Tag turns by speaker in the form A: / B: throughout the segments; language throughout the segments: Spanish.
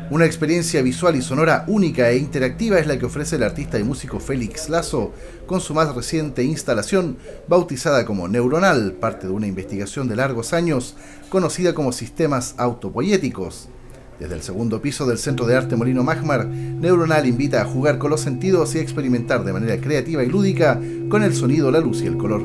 A: Una experiencia visual y sonora única e interactiva es la que ofrece el artista y músico Félix Lazo con su más reciente instalación, bautizada como Neuronal, parte de una investigación de largos años conocida como sistemas autopoéticos. Desde el segundo piso del Centro de Arte Molino Magmar, Neuronal invita a jugar con los sentidos y a experimentar de manera creativa y lúdica con el sonido, la luz y el color.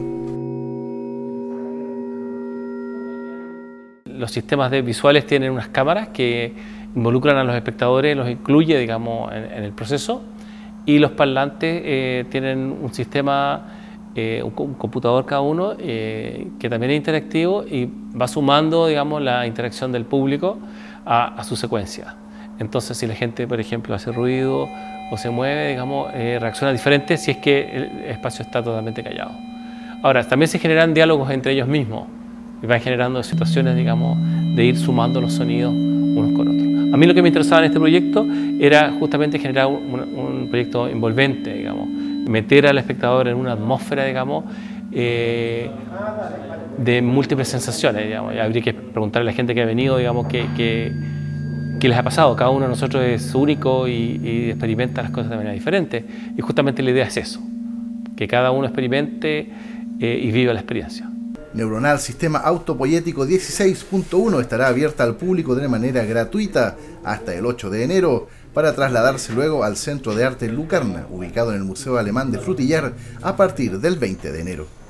B: Los sistemas visuales tienen unas cámaras que involucran a los espectadores, los incluye, digamos, en el proceso, y los parlantes tienen un sistema, un computador cada uno, que también es interactivo y va sumando, digamos, la interacción del público a su secuencia. Entonces, si la gente, por ejemplo, hace ruido o se mueve, digamos, reacciona diferente si es que el espacio está totalmente callado. Ahora, también se generan diálogos entre ellos mismos y van generando situaciones, digamos, de ir sumando los sonidos unos con otros. A mí lo que me interesaba en este proyecto era justamente generar un proyecto envolvente, digamos, meter al espectador en una atmósfera, digamos, de múltiples sensaciones, digamos. Habría que preguntarle a la gente que ha venido, digamos, qué les ha pasado. Cada uno de nosotros es único y experimenta las cosas de manera diferente. Y justamente la idea es eso, que cada uno experimente y viva la experiencia.
A: Neuronal Sistema Autopoético 16.1 estará abierta al público de manera gratuita hasta el 8 de enero para trasladarse luego al Centro de Arte Lucarna, ubicado en el Museo Alemán de Frutillar, a partir del 20 de enero.